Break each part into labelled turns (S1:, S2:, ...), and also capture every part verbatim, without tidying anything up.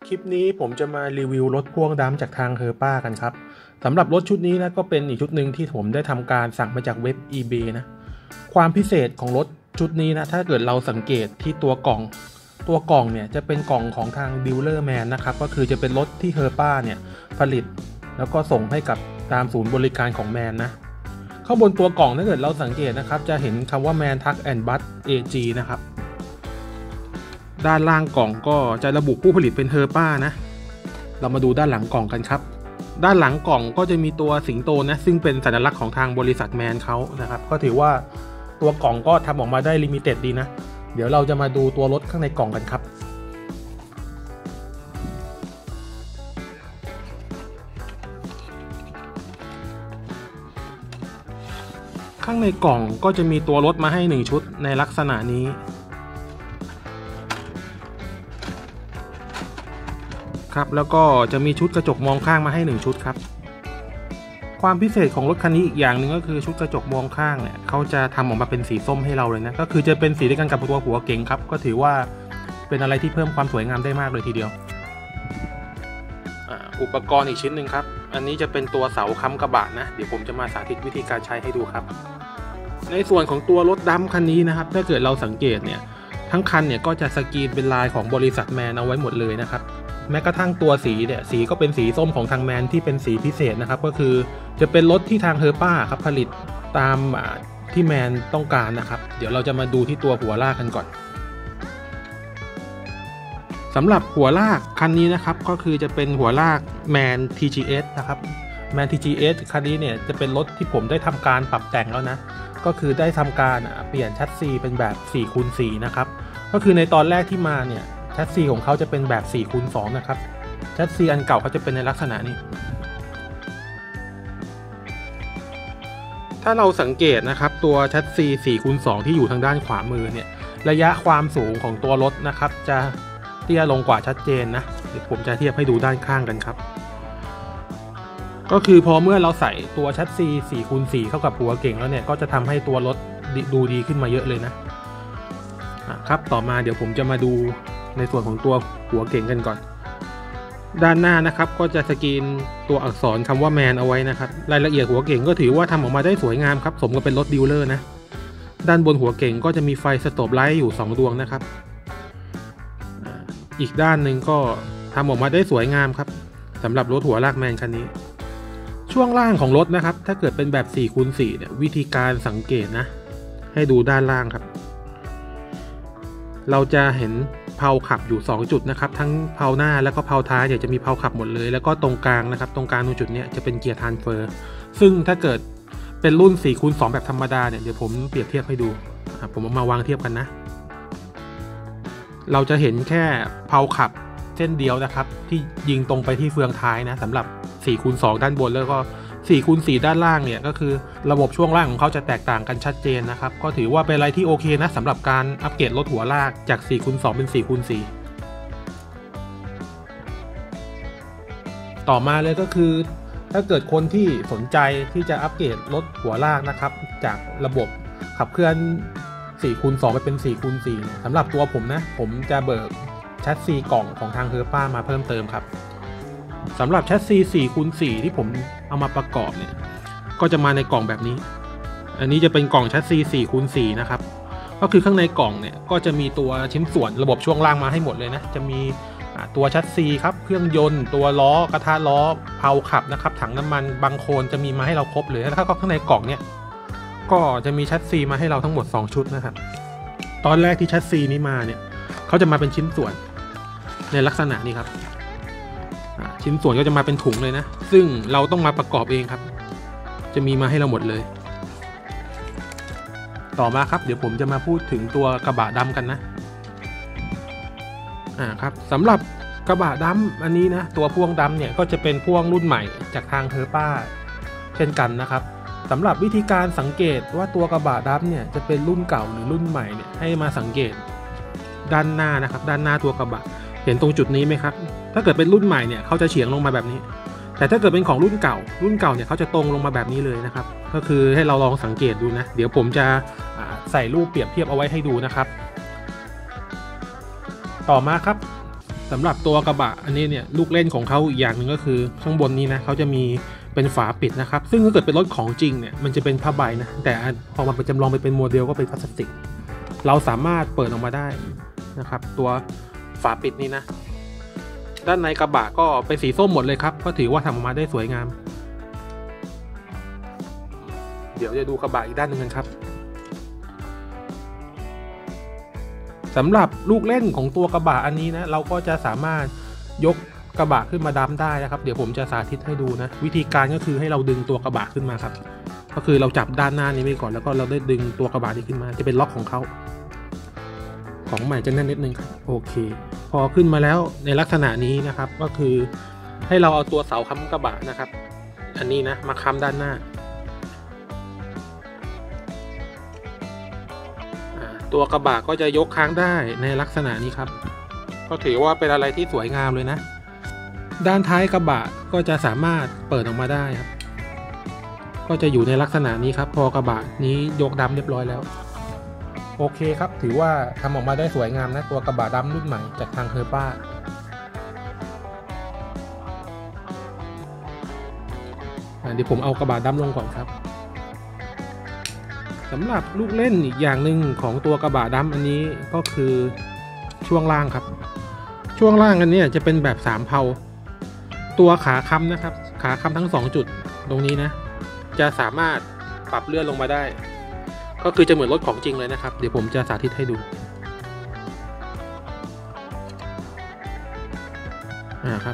S1: คลิปนี้ผมจะมารีวิวรถพ่วงดัมจากทางเฮอร์ป้ากันครับสำหรับรถชุดนี้นะก็เป็นอีกชุดหนึ่งที่ผมได้ทำการสั่งมาจากเว็บ อีเบย์ นะความพิเศษของรถชุดนี้นะถ้าเกิดเราสังเกตที่ตัวกล่องตัวกล่องเนี่ยจะเป็นกล่องของทางดีลเลอร์แมนนะครับก็คือจะเป็นรถที่เฮอร์ป้าเนี่ยผลิตแล้วก็ส่งให้กับตามศูนย์บริการของแมนนะข้างบนตัวกล่องถ้าเกิดเราสังเกตนะครับจะเห็นคำว่าแมนทักแอนด์บัส เอ จี นะครับด้านล่างกล่องก็จะระบุผู้ผลิตเป็นเฮอร์ป้านะเรามาดูด้านหลังกล่องกันครับด้านหลังกล่องก็จะมีตัวสิงโตนะซึ่งเป็นสัญลักษณ์ของทางบริษัทแมนเขานะครับก็ถือว่าตัวกล่องก็ทำออกมาได้ลิมิเต็ดดีนะเดี๋ยวเราจะมาดูตัวรถข้างในกล่องกันครับข้างในกล่องก็จะมีตัวรถมาให้หนึ่งชุดในลักษณะนี้ครับแล้วก็จะมีชุดกระจกมองข้างมาให้หนึ่งชุดครับความพิเศษของรถคันนี้อีกอย่างหนึ่งก็คือชุดกระจกมองข้างเนี่ยเขาจะทำออกมาเป็นสีส้มให้เราเลยนะก็คือจะเป็นสีเดียวกันกับตัวหัวเก๋งครับก็ถือว่าเป็นอะไรที่เพิ่มความสวยงามได้มากเลยทีเดียวอุปกรณ์อีกชิ้นหนึ่งครับอันนี้จะเป็นตัวเสาค้ำกระบะนะเดี๋ยวผมจะมาสาธิตวิธีการใช้ให้ดูครับในส่วนของตัวรถดัมคันนี้นะครับถ้าเกิดเราสังเกตเนี่ยทั้งคันเนี่ยก็จะสกรีนเป็นลายของบริษัทแมนเอาไว้หมดเลยนะครับแม้กระทั่งตัวสีเนี่ยสีก็เป็นสีส้มของทางแมนที่เป็นสีพิเศษนะครับก็คือจะเป็นรถที่ทางเฮอร์ป้าครับผลิตตามที่แมนต้องการนะครับเดี๋ยวเราจะมาดูที่ตัวหัวลากกันก่อนสำหรับหัวลากคันนี้นะครับก็คือจะเป็นหัวลากแมน ที จี เอส นะครับแมน ที จี เอส คันนี้เนี่ยจะเป็นรถที่ผมได้ทำการปรับแต่งแล้วนะก็คือได้ทำการเปลี่ยนชัสซีเป็นแบบ สี่คูณ สี่ นะครับก็คือในตอนแรกที่มาเนี่ยชัสซีของเขาจะเป็นแบบ สี่คูณ สอง นะครับชัสซีอันเก่าเขาจะเป็นในลักษณะนี้ถ้าเราสังเกตนะครับตัวชัสซี สี่คูณ สอง ที่อยู่ทางด้านขวามือเนี่ยระยะความสูงของตัวรถนะครับจะเตี้ยลงกว่าชัดเจนนะเดี๋ยวผมจะเทียบให้ดูด้านข้างกันครับก็คือพอเมื่อเราใส่ตัวชัสซี สี่คูณ สี่ เข้ากับหัวเก่งแล้วเนี่ยก็จะทำให้ตัวรถดูดีขึ้นมาเยอะเลยนะครับต่อมาเดี๋ยวผมจะมาดูในส่วนของตัวหัวเก่งกันก่อนด้านหน้านะครับก็จะสกรีนตัวอักษรคำว่าแมนเอาไว้นะครับรายละเอียดหัวเก่งก็ถือว่าทำออกมาได้สวยงามครับสมกับเป็นรถดีลเลอร์นะด้านบนหัวเก่งก็จะมีไฟสโตปไลท์อยู่สองดวงนะครับอีกด้านหนึ่งก็ทำออกมาได้สวยงามครับสำหรับรถหัวลากแมนคันนี้ช่วงล่างของรถนะครับถ้าเกิดเป็นแบบ สี่คูณ สี่ เนี่ยวิธีการสังเกตนะให้ดูด้านล่างครับเราจะเห็นเพลาขับอยู่สองจุดนะครับทั้งเพลาหน้าแล้วก็เพลาท้ายเนี่ยจะมีเพลาขับหมดเลยแล้วก็ตรงกลางนะครับตรงกลางตรงจุดนี้จะเป็นเกียร์ทรานสเฟอร์ซึ่งถ้าเกิดเป็นรุ่น สี่คูณ สอง แบบธรรมดาเนี่ยเดี๋ยวผมเปรียบเทียบให้ดูผมเอามาวางเทียบกันนะเราจะเห็นแค่เพลาขับเส้นเดียวนะครับที่ยิงตรงไปที่เฟืองท้ายนะสำหรับ สี่คูณ สอง ด้านบนแล้วก็ สี่คูณ สี่ ด้านล่างเนี่ยก็คือระบบช่วงล่างของเขาจะแตกต่างกันชัดเจนนะครับก็ถือว่าเป็นอะไรที่โอเคนะสำหรับการอัปเกรดรถหัวลากจาก สี่คูณ สอง เป็น สี่คูณ สี่ ต่อมาเลยก็คือถ้าเกิดคนที่สนใจที่จะอัปเกรดรถหัวลากนะครับจากระบบขับเคลื่อน สี่คูณ สอง ไปเป็น สี่คูณ สี่ สำหรับตัวผมนะผมจะเบิกชัสซีกล่องของทางเฮอร์ป้ามาเพิ่มเติมครับสำหรับชัสซี สี่คูณ สี่ ที่ผมเอามาประกอบเนี่ยก็จะมาในกล่องแบบนี้อันนี้จะเป็นกล่องชัสซี สี่คูณ สี่ นะครับก็คือข้างในกล่องเนี่ยก็จะมีตัวชิ้นส่วนระบบช่วงล่างมาให้หมดเลยนะจะมีตัวชัสซีครับเครื่องยนต์ตัวล้อกระทะล้อเพลาขับนะครับถังน้ำมันบางโคนจะมีมาให้เราครบเลยแล้วก็ข้างในกล่องเนี่ยก็จะมีชัสซีมาให้เราทั้งหมดสองชุดนะครับตอนแรกที่ชัสซีนี้มาเนี่ยเขาจะมาเป็นชิ้นส่วนในลักษณะนี้ครับชิ้นส่วนก็จะมาเป็นถุงเลยนะซึ่งเราต้องมาประกอบเองครับจะมีมาให้เราหมดเลยต่อมาครับเดี๋ยวผมจะมาพูดถึงตัวกระบะดำกันนะอ่าครับสำหรับกระบะดำอันนี้นะตัวพ่วงดำเนี่ยก็จะเป็นพ่วงรุ่นใหม่จากทางเฮอร์ป้าเช่นกันนะครับสำหรับวิธีการสังเกตว่าตัวกระบะดำเนี่ยจะเป็นรุ่นเก่าหรือรุ่นใหม่เนี่ยให้มาสังเกตด้านหน้านะครับด้านหน้าตัวกระบะเห็นตรงจุดนี้ไหมครับถ้าเกิดเป็นรุ่นใหม่เนี่ยเขาจะเฉียงลงมาแบบนี้แต่ถ้าเกิดเป็นของรุ่นเก่ารุ่นเก่าเนี่ยเขาจะตรงลงมาแบบนี้เลยนะครับก็คือให้เราลองสังเกตดูนะเดี๋ยวผมจะใส่รูปเปรียบเทียบเอาไว้ให้ดูนะครับต่อมาครับสำหรับตัวกระบะอันนี้เนี่ยลูกเล่นของเขาอีกอย่างหนึ่งก็คือข้างบนนี้นะเขาจะมีเป็นฝาปิดนะครับซึ่งถ้าเกิดเป็นรถของจริงเนี่ยมันจะเป็นผ้าใบนะแต่พอมาเป็นจำลองไปเป็นโมเดลก็เป็นพลาสติกเราสามารถเปิดออกมาได้นะครับตัวฝาปิดนี้นะด้านในกระบะก็เป็นสีส้มหมดเลยครับก็ถือว่าทำออกมาได้สวยงามเดี๋ยวจะดูกระบะอีกด้านหนึ่งกันครับสำหรับลูกเล่นของตัวกระบะอันนี้นะเราก็จะสามารถยกกระบะขึ้นมาดัมได้นะครับเดี๋ยวผมจะสาธิตให้ดูนะวิธีการก็คือให้เราดึงตัวกระบะขึ้นมาครับก็คือเราจับด้านหน้านี้ไว้ก่อนแล้วก็เราได้ดึงตัวกระบะนี้ขึ้นมาจะเป็นล็อกของเขาของใหม่จะแน่นนิดนึงครับโอเคพอขึ้นมาแล้วในลักษณะนี้นะครับก็คือให้เราเอาตัวเสาค้ำกระบะนะครับอันนี้นะมาค้ำด้านหน้าตัวกระบะก็จะยกค้างได้ในลักษณะนี้ครับก็ถือว่าเป็นอะไรที่สวยงามเลยนะด้านท้ายกระบะก็จะสามารถเปิดออกมาได้ครับก็จะอยู่ในลักษณะนี้ครับพอกระบะนี้ยกดำเรียบร้อยแล้วโอเคครับถือว่าทำออกมาได้สวยงามนะตัวกระบะดำรุ่นใหม่จากทางเฮอร์ป้าเดี๋ยวผมเอากระบะดำลงก่อนครับสำหรับลูกเล่นอีกอย่างหนึ่งของตัวกระบะดำอันนี้ก็คือช่วงล่างครับช่วงล่างอันนี้จะเป็นแบบสามเพลาตัวขาค้ำนะครับขาค้ำทั้งสองจุดตรงนี้นะจะสามารถปรับเลื่อนลงมาได้ก็คือจะเหมือนรถของจริงเลยนะครับเดี๋ยวผมจะสาธิตให้ดูอ่าครับ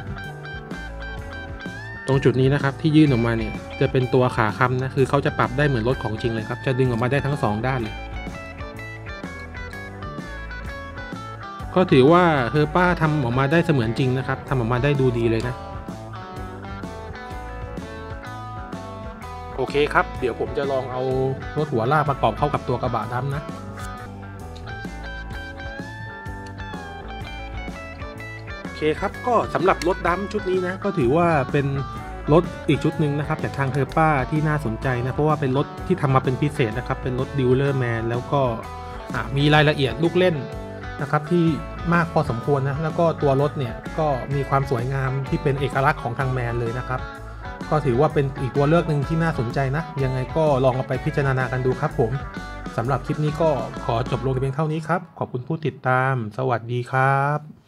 S1: ตรงจุดนี้นะครับที่ยื่นออกมาเนี่ยจะเป็นตัวขาค้ำนะคือเขาจะปรับได้เหมือนรถของจริงเลยครับจะดึงออกมาได้ทั้งสองด้านเลยก็ถือว่าเฮอร์ป้าทำออกมาได้เสมือนจริงนะครับทำออกมาได้ดูดีเลยนะโอเคครับเดี๋ยวผมจะลองเอารถหัวลากประกอบเข้ากับตัวกระบะดำนะโอเคครับก็สำหรับรถดำชุดนี้นะก็ถือว่าเป็นรถอีกชุดหนึ่งนะครับจากทางเฮอร์ป้าที่น่าสนใจนะเพราะว่าเป็นรถที่ทำมาเป็นพิเศษนะครับเป็นรถดีลเลอร์แมนแล้วก็มีรายละเอียดลูกเล่นนะครับที่มากพอสมควรนะแล้วก็ตัวรถเนี่ยก็มีความสวยงามที่เป็นเอกลักษณ์ของทางแมนเลยนะครับก็ถือว่าเป็นอีกตัวเลือกหนึ่งที่น่าสนใจนะยังไงก็ลองเอาไปพิจารณากันดูครับผมสำหรับคลิปนี้ก็ขอจบลงเพียงเท่านี้ครับขอบคุณผู้ติดตามสวัสดีครับ